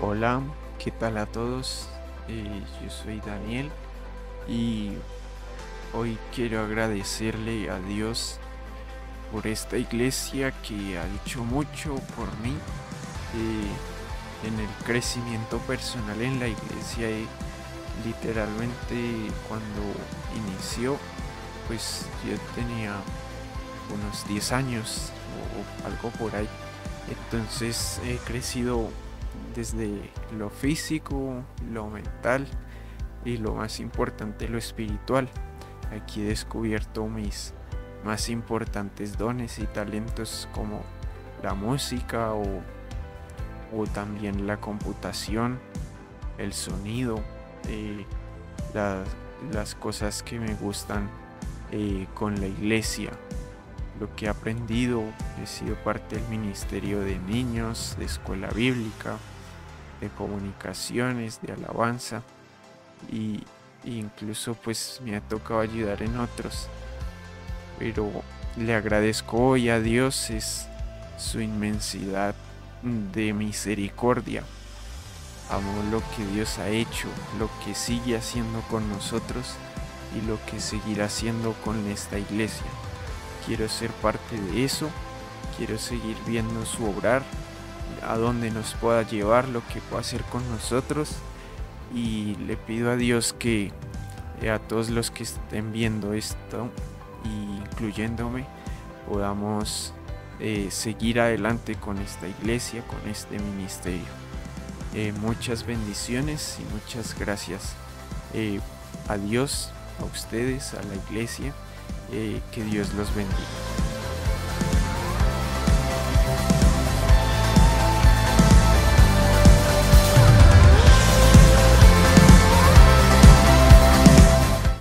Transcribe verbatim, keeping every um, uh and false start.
Hola, ¿qué tal a todos? Eh, yo soy Daniel y hoy quiero agradecerle a Dios por esta iglesia que ha hecho mucho por mí eh, en el crecimiento personal en la iglesia. eh, literalmente cuando inició, pues yo tenía unos diez años o algo por ahí. Entonces he crecido desde lo físico, lo mental y lo más importante, lo espiritual. Aquí he descubierto mis más importantes dones y talentos como la música o, o también la computación, el sonido, eh, la- las cosas que me gustan eh, con la iglesia. Lo que he aprendido, he sido parte del ministerio de niños, de escuela bíblica, de comunicaciones, de alabanza y y incluso pues me ha tocado ayudar en otros, pero le agradezco hoy a Dios es su inmensidad de misericordia. Amo lo que Dios ha hecho, lo que sigue haciendo con nosotros y lo que seguirá haciendo con esta iglesia. Quiero ser parte de eso, quiero seguir viendo su obrar, a donde nos pueda llevar, lo que pueda hacer con nosotros. Y le pido a Dios que eh, a todos los que estén viendo esto, incluyéndome, podamos eh, seguir adelante con esta iglesia, con este ministerio. Eh, muchas bendiciones y muchas gracias eh, a Dios, a ustedes, a la iglesia. Eh, que Dios los bendiga.